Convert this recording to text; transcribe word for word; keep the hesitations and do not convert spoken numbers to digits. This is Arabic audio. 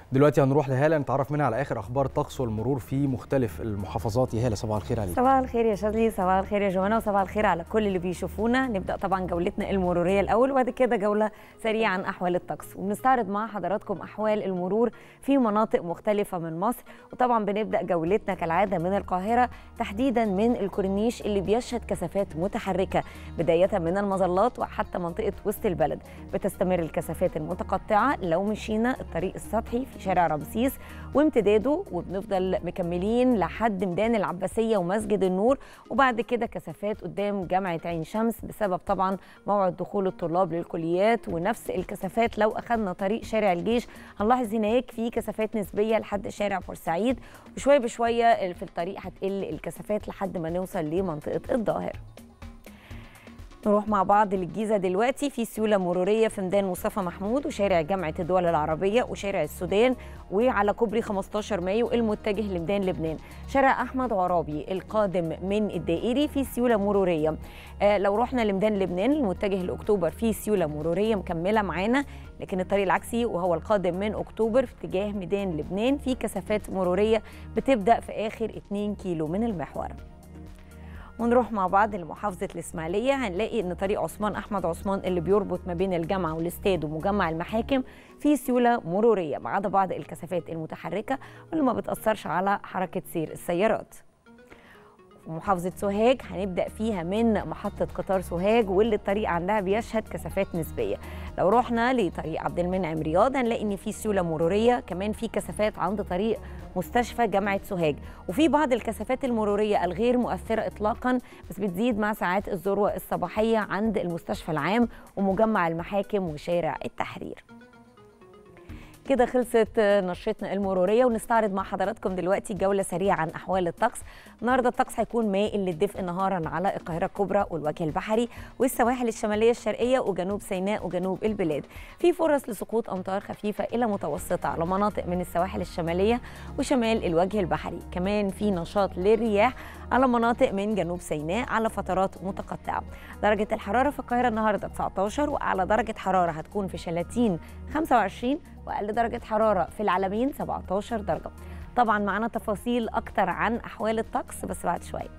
دلوقتي هنروح لهالة نتعرف منها على آخر أخبار الطقس والمرور في مختلف المحافظات. يا هالة صباح الخير عليك. صباح الخير يا شاذلي، صباح الخير يا جوانا، وصباح الخير على كل اللي بيشوفونا. نبدأ طبعا جولتنا المرورية الأول وبعد كده جولة سريعة عن أحوال الطقس، وبنستعرض مع حضراتكم أحوال المرور في مناطق مختلفة من مصر. وطبعا بنبدأ جولتنا كالعادة من القاهرة، تحديدا من الكورنيش اللي بيشهد كثافات متحركة بداية من المظلات وحتى منطقة وسط البلد. بتستمر الكثافات المتقطعة لو مشينا الطريق السطحي في شارع رمسيس وامتداده، وبنفضل مكملين لحد ميدان العباسية ومسجد النور، وبعد كده كثافات قدام جامعة عين شمس بسبب طبعا موعد دخول الطلاب للكليات. ونفس الكثافات لو أخذنا طريق شارع الجيش هنلاحظ هناك في كثافات نسبية لحد شارع بورسعيد، وشوية بشوية في الطريق هتقل الكثافات لحد ما نوصل لمنطقة الظاهر. نروح مع بعض للجيزة دلوقتي، في سيولة مرورية في ميدان مصطفى محمود وشارع جامعة الدول العربية وشارع السودان، وعلى كوبري خمستاشر مايو المتجه لميدان لبنان. شارع أحمد عرابي القادم من الدائري في سيولة مرورية. آه لو رحنا لميدان لبنان المتجه لأكتوبر في سيولة مرورية مكملة معانا، لكن الطريق العكسي وهو القادم من أكتوبر في اتجاه ميدان لبنان في كثافات مرورية بتبدأ في آخر اتنين كيلو من المحور. ونروح مع بعض لمحافظة الإسماعيلية، هنلاقي إن طريق عثمان أحمد عثمان اللي بيربط ما بين الجامعة والاستاد ومجمع المحاكم في سيولة مرورية ما عدا بعض الكثافات المتحركة واللي ما بتأثرش على حركة سير السيارات. محافظة سوهاج هنبدأ فيها من محطة قطار سوهاج واللي الطريق عندها بيشهد كثافات نسبية. لو رحنا لطريق عبد المنعم رياض هنلاقي إن في سيولة مرورية، كمان في كثافات عند طريق مستشفى جامعة سوهاج، وفي بعض الكثافات المرورية الغير مؤثرة إطلاقا بس بتزيد مع ساعات الذروة الصباحية عند المستشفى العام ومجمع المحاكم وشارع التحرير. كده خلصت نشرتنا المروريه، ونستعرض مع حضراتكم دلوقتي جوله سريعه عن احوال الطقس. النهارده الطقس هيكون مائل للدفء نهارا على القاهره الكبرى والوجه البحري والسواحل الشماليه الشرقيه وجنوب سيناء وجنوب البلاد. في فرص لسقوط امطار خفيفه الى متوسطه على مناطق من السواحل الشماليه وشمال الوجه البحري. كمان في نشاط للرياح على مناطق من جنوب سيناء على فترات متقطعه. درجه الحراره في القاهره النهارده تسعتاشر، واعلى درجه حراره هتكون في شلاتين خمسة وعشرين، واقل درجه حراره في العلمين سبعتاشر درجه. طبعا معانا تفاصيل اكتر عن احوال الطقس بس بعد شويه.